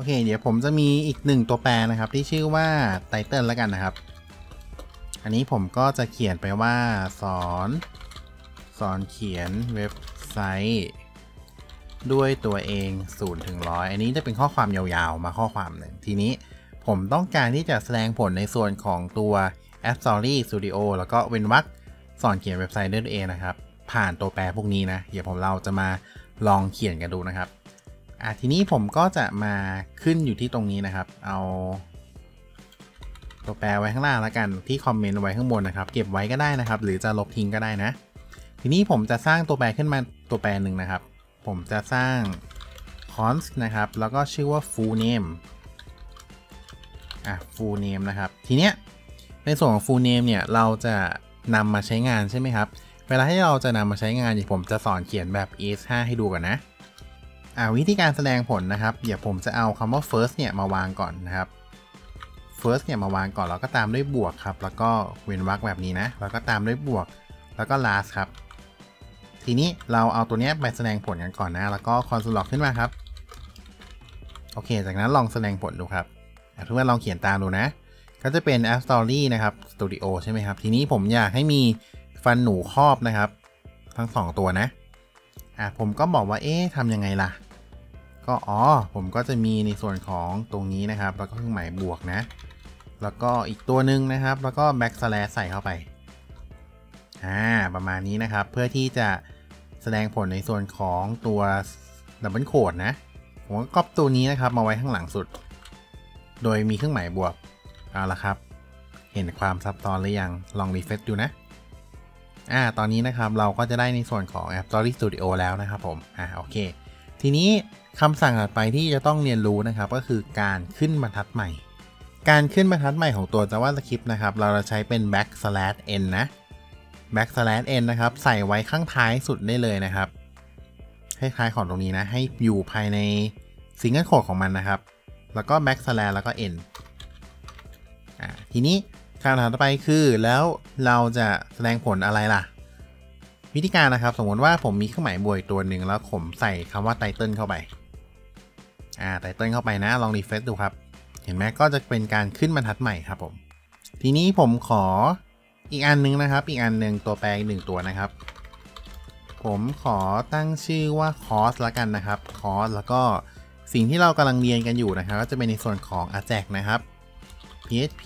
เคเดี๋ยวผมจะมีอีกหนึ่งตัวแปรนะครับที่ชื่อว่าไตเติลแล้วกันนะครับอันนี้ผมก็จะเขียนไปว่าสอนเขียนเว็บไซต์ด้วยตัวเอง0 ถึง 100อันนี้จะเป็นข้อความยาวๆมาข้อความหนึ่งทีนี้ผมต้องการที่จะแสดงผลในส่วนของตัว App Story Studio แล้วก็เว้นวรรคสอนเขียนเว็บไซต์ด้วยตัวเองนะครับผ่านตัวแปรพวกนี้นะเดี๋ยวเราจะมาลองเขียนกันดูนะครับทีนี้ผมก็จะมาขึ้นอยู่ที่ตรงนี้นะครับเอาตัวแปรไว้ข้างล่างแล้วกันที่คอมเมนต์ไว้ข้างบนนะครับเก็บไว้ก็ได้นะครับหรือจะลบทิ้งก็ได้นะทีนี้ผมจะสร้างตัวแปรขึ้นมาตัวแปรหนึ่งนะครับผมจะสร้าง const นะครับแล้วก็ชื่อว่า full name full name นะครับทีเนี้ยในส่วนของ full name เนี่ยเราจะนำมาใช้งานใช่ไหมครับเวลาที่เราจะนำมาใช้งานผมจะสอนเขียนแบบ ES5 ให้ดูก่อนนะวิธีการแสดงผลนะครับเดี๋ยวผมจะเอาคำว่า first เนี่ยมาวางก่อนนะครับ first เนี่ยมาวางก่อนแล้วก็ตามด้วยบวกครับแล้วก็เว้นวรรคแบบนี้นะแล้วก็ตามด้วยบวกแล้วก็ last ครับทีนี้เราเอาตัวนี้ไปแสดงผลกันก่อนนะแล้วก็ console log ขึ้นมาครับโอเคจากนั้นลองแสดงผลดูครับทุกท่านลองเขียนตามดูนะก็จะเป็น App Story นะครับ Studio ใช่ไหมครับทีนี้ผมอยากให้มีฟันหนูครอบนะครับทั้ง2ตัวนะผมก็บอกว่าทำยังไงล่ะก็ผมก็จะมีในส่วนของตรงนี้นะครับแล้วก็เครื่องหมายบวกนะแล้วก็อีกตัวหนึ่งนะครับแล้วก็ backslash ใส่เข้าไปประมาณนี้นะครับเพื่อที่จะแสดงผลในส่วนของตัว double quote นะผมก็ก๊อปตัวนี้นะครับมาไว้ข้างหลังสุดโดยมีเครื่องหมายบวกเอาละครับเห็นความซับซ้อนหรือยังลองรีเฟรชดูนะตอนนี้นะครับเราก็จะได้ในส่วนของ App Story Studio แล้วนะครับผมโอเคทีนี้คำสั่งถัดไปที่จะต้องเรียนรู้นะครับก็คือการขึ้นบรรทัดใหม่การขึ้นบรรทัดใหม่ของตัว JavaScript นะครับเราจะใช้เป็น backslash n นะ backslash n นะครับใส่ไว้ข้างท้ายสุดได้เลยนะครับคล้ายๆของตรงนี้นะให้อยู่ภายในซิงเกิลโค้ดของมันนะครับแล้วก็ backslash แล้วก็ n ทีนี้คำถามต่อไปคือแล้วเราจะแสดงผลอะไรล่ะวิธีการนะครับสมมติว่าผมมีเครื่องหมายบวกตัวหนึ่งแล้วผมใส่คำว่า title เข้าไปtitle เข้าไปนะลองรีเฟรชดูครับเห็นไหมก็จะเป็นการขึ้นบรรทัดใหม่ครับผมทีนี้ผมขออีกอันนึงนะครับอีกอันหนึ่งตัวแปรอีก1ตัวนะครับผมขอตั้งชื่อว่า cost ละกันนะครับ cost แล้วก็สิ่งที่เรากำลังเรียนกันอยู่นะครับก็จะเป็นในส่วนของ ajax นะครับ php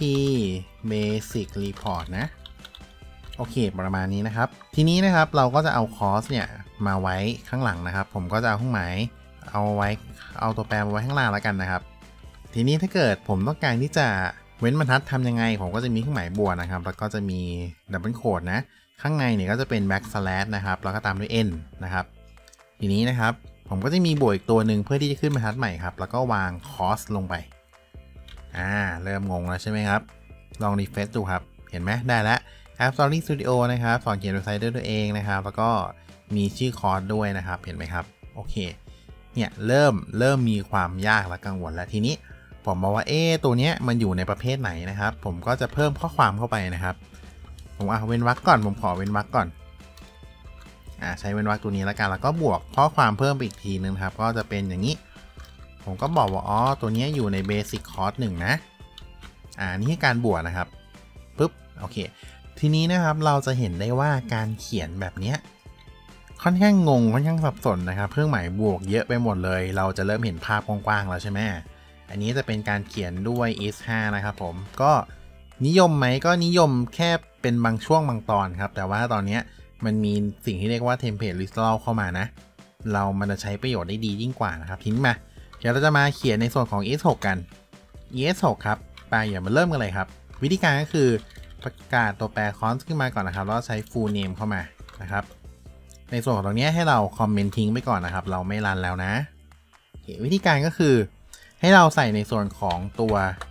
basic report นะโอเคประมาณนี้นะครับทีนี้นะครับเราก็จะเอา cost เนี่ยมาไว้ข้างหลังนะครับผมก็จะเอาเครื่องหมายเอาตัวแปรมาไว้ข้างล่างแล้วกันนะครับทีนี้ถ้าเกิดผมต้องการที่จะเว้นบรรทัดทำยังไงผมก็จะมีเครื่องหมายบวกนะครับแล้วก็จะมี double quote นะข้างในเนี่ยก็จะเป็น backslash นะครับแล้วก็ตามด้วย n นะครับทีนี้นะครับผมก็จะมีบวกอีกตัวหนึ่งเพื่อที่จะขึ้นบรรทัดใหม่ครับแล้วก็วาง cost ลงไปเริ่มงงแล้วใช่ไหมครับลองรีเฟรชดูครับเห็นไหมได้แล้ว App Story Studio นะครับสอนเขียนเว็บไซต์ด้วยตัวเองนะครับแล้วก็มีชื่อคอร์สด้วยนะครับเห็นไหมครับโอเคเนี่ยเริ่มมีความยากและกังวลแล้วทีนี้ผมบอกว่าตัวเนี้ยมันอยู่ในประเภทไหนนะครับผมก็จะเพิ่มข้อความเข้าไปนะครับผมเว้นวรรคก่อนผมขอเว้นวรรคก่อนใช้เว้นวรรคตัวนี้แล้วกันแล้วก็บวกข้อความเพิ่มไปอีกทีนึงครับก็จะเป็นอย่างนี้ผมก็บอกว่าตัวนี้อยู่ใน Basic Course 1นะนี่คือการบวกนะครับปุ๊บโอเคทีนี้นะครับเราจะเห็นได้ว่าการเขียนแบบนี้ค่อนข้างงงค่อนข้างสับสนนะครับเครื่องหมายบวกเยอะไปหมดเลยเราจะเริ่มเห็นภาพกว้างๆแล้วใช่ไหมอันนี้จะเป็นการเขียนด้วย is5 นะครับผมก็นิยมไหมก็นิยมแค่เป็นบางช่วงบางตอนครับแต่ว่าตอนนี้มันมีสิ่งที่เรียกว่า template literal เข้ามานะมันจะใช้ประโยชน์ได้ดียิ่งกว่านะครับทีนี้มาเดี๋ยวเราจะมาเขียนในส่วนของ es6 กัน es6 ครับอย่ามาเริ่มกันเลยครับวิธีการก็คือประกาศตัวแปร const ขึ้นมาก่อนนะครับแล้วใช้ full name เข้ามานะครับในส่วนของตรงนี้ให้เราคอมเมนต์ทิ้งไปก่อนนะครับเราไม่รันแล้วนะวิธีการก็คือให้เราใส่ในส่วนของตัว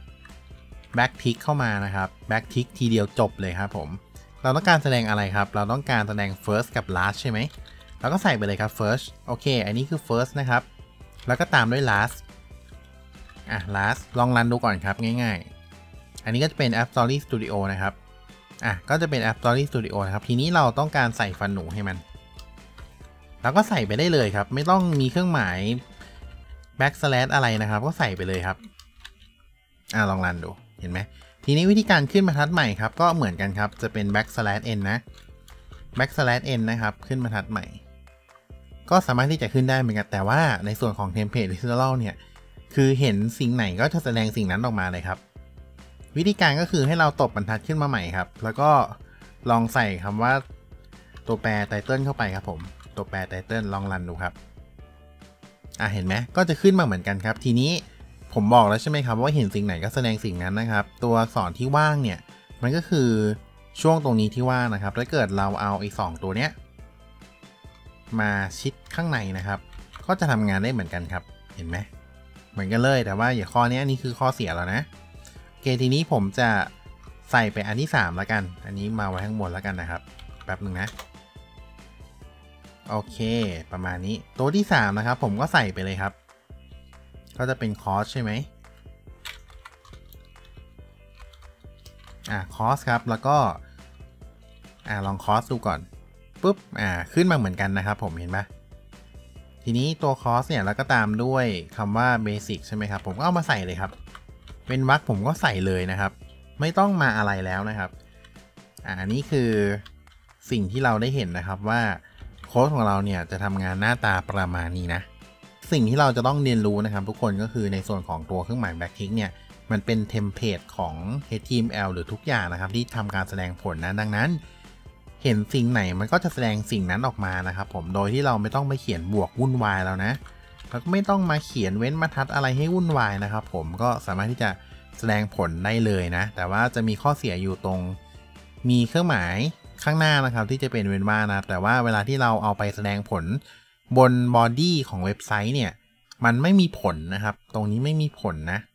backtick เข้ามานะครับ backtick ทีเดียวจบเลยครับผมเราต้องการแสดงอะไรครับเราต้องการแสดง first กับ last ใช่ไหมเราก็ใส่ไปเลยครับ first โอเคอันนี้คือ first นะครับแล้วก็ตามด้วย last last ลองรันดูก่อนครับง่ายๆอันนี้ก็จะเป็น App Story Studio นะครับก็จะเป็น App Story Studio นะครับทีนี้เราต้องการใส่ฟันหนูให้มันแล้วก็ใส่ไปได้เลยครับไม่ต้องมีเครื่องหมาย backslash อะไรนะครับก็ใส่ไปเลยครับลองรันดูเห็นไหมทีนี้วิธีการขึ้นบรรทัดใหม่ครับก็เหมือนกันครับจะเป็น backslash n นะ backslash n นะครับขึ้นบรรทัดใหม่ก็สามารถที่จะขึ้นได้เหมือนกันแต่ว่าในส่วนของ template literal เนี่ยคือเห็นสิ่งไหนก็จะแสดงสิ่งนั้นออกมาเลยครับวิธีการก็คือให้เราตบบรรทัดขึ้นมาใหม่ครับแล้วก็ลองใส่คำว่าตัวแปร title เข้าไปครับผมตัวแปร title ลองรันดูครับเห็นไหมก็จะขึ้นมาเหมือนกันครับทีนี้ผมบอกแล้วใช่ไหมครับว่าเห็นสิ่งไหนก็แสดงสิ่งนั้นนะครับตัวอักษรที่ว่างเนี่ยมันก็คือช่วงตรงนี้ที่ว่างนะครับถ้าเกิดเราเอาไอ้2ตัวเนี้ยมาชิดข้างในนะครับก็จะทำงานได้เหมือนกันครับเห็นไหมเหมือนกันเลยแต่ว่าอย่าข้อนี้อันนี้คือข้อเสียแล้วนะโอเคทีนี้ผมจะใส่ไปอันที่3แล้วกันอันนี้มาไว้ข้างบนแล้วกันนะครับแป๊บนึงนะโอเคประมาณนี้ตัวที่3นะครับผมก็ใส่ไปเลยครับก็จะเป็นคอสใช่ไหมคอสครับแล้วก็ลองคอสดูก่อนปุ๊บขึ้นมาเหมือนกันนะครับผมเห็นปะทีนี้ตัวคอสเนี่ยแล้วก็ตามด้วยคำว่าเบสิกใช่ไหมครับผมก็เอามาใส่เลยครับเป็นวรรคผมก็ใส่เลยนะครับไม่ต้องมาอะไรแล้วนะครับอันนี้คือสิ่งที่เราได้เห็นนะครับว่าโค้ดของเราเนี่ยจะทำงานหน้าตาประมาณนี้นะสิ่งที่เราจะต้องเรียนรู้นะครับทุกคนก็คือในส่วนของตัวเครื่องหมาย backtick เนี่ยมันเป็นเทมเพลตของ HTML หรือทุกอย่างนะครับที่ทำการแสดงผลนะดังนั้นเห็นสิ่งไหนมันก็จะแสดงสิ่งนั้นออกมานะครับผมโดยที่เราไม่ต้องไปเขียนบวกวุ่นวายแล้วนะแล้วก็ไม่ต้องมาเขียนเว้นบรรทัดอะไรให้วุ่นวายนะครับผมก็สามารถที่จะแสดงผลได้เลยนะแต่ว่าจะมีข้อเสียอยู่ตรงมีเครื่องหมายข้างหน้านะครับที่จะเป็นเว้นว่างนะแต่ว่าเวลาที่เราเอาไปแสดงผลบนบอดี้ของเว็บไซต์เนี่ยมันไม่มีผลนะครับตรงนี้ไม่มีผลนะ